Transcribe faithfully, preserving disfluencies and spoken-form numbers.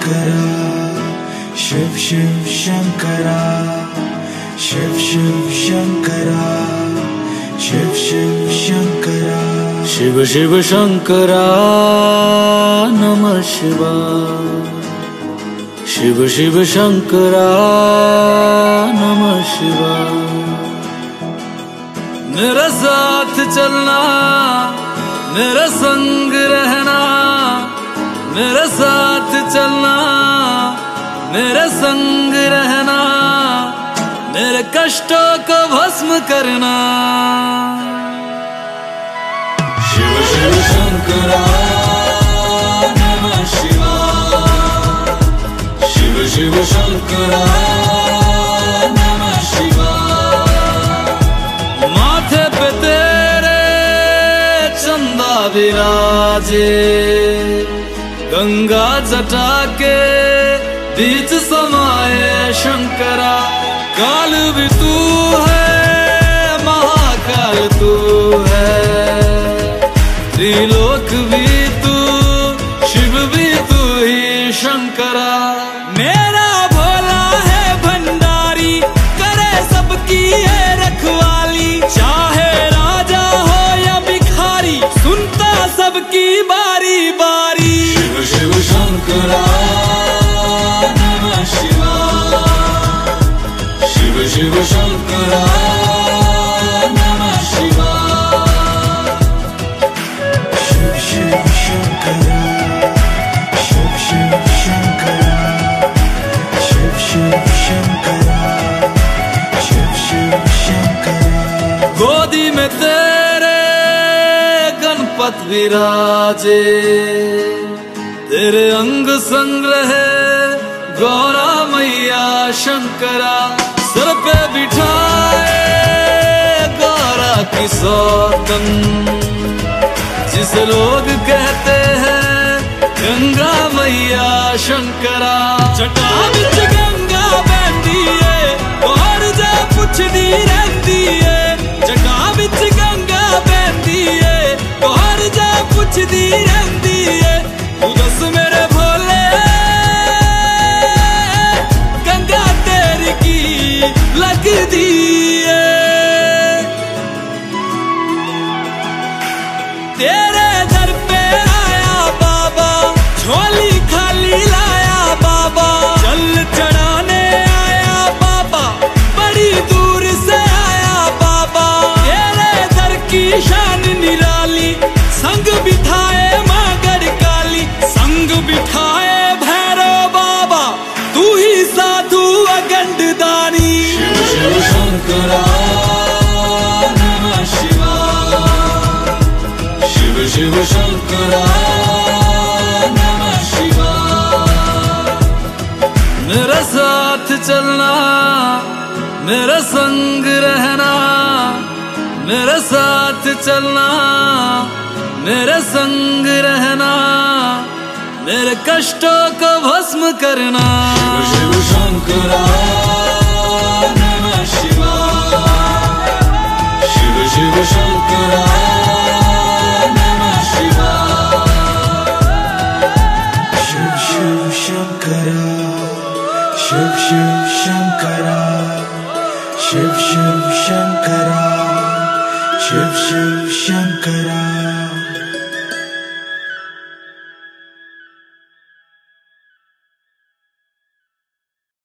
शंकरा शिव शिव शंकरा शिव शिव शंकरा शिव शिव शंकरा शिव शिव शंकरा नमः शिवाय। शिव शिव शंकरा नमः शिवाय। मेरे साथ चलना, मेरे संग रहना, मेरे साथ चलना, मेरे संग रहना, मेरे कष्टों को भस्म करना। शिव शिव शंकरा नमः शिवाय। शिव शिव शंकरा नमः शिवाय। माथे पे तेरे चंदा विराजे, गंगा जटा के बीच समाये शंकरा। काल भी तू है, महाकाल तू है, त्रिलोक भी तू, शिव भी तू ही शंकरा। मेरा भोला है भंडारी, करे सबकी है रखवाली। चाहे राजा हो या भिखारी, सुनता सबकी बारी बारी। शिव शिव शंकरा नमः शिवाय। शिव शिव शंकरा नमः शिवाय। शिव शिव शंकरा शिव शिव शंकरा शिव शिव शंकरा शिव शिव शंकरा। गोदी में तेरे गणपत विराजे, तेरे अंग संग रहे गौरा मैया शंकरा। सर पे बिठाए गौरा की सौतन, जिसे लोग कहते हैं गंगा मैया शंकरा। जटा बिच गंगा बहती है, और जा पुछदी रहती है। जटा बिच गंगा बहती है, और जा पुछदी रहती है। तू दस मेरे भोले, गंगा तेरी की लगदी है। तेरे दर पे आया बाबा, झोली खाली लाया बाबा। जल चढ़ाने आया बाबा, बड़ी दूर से आया बाबा। तेरे दर की शान निराली, संग बिठाए माँ गढ़काली, संग बिठाए भैरव बाबा, तू ही साधु अगंड दानी। शिव शिव शंकरा नमः शिवाय। शिव शिव शंकरा नमः शिवाय। मेरे साथ चलना, मेरे संग रहना, मेरे साथ चलना, मेरे संग रहना, मेरे कष्टों को भस्म करना। शिव शिव शंकरा नमः शिवाय। शिव शिव शंकरा नमः शिवाय। शिव शिव शंकरा शिव शिव शंकरा शिव शिव शंकरा शिव शिव शंकरा।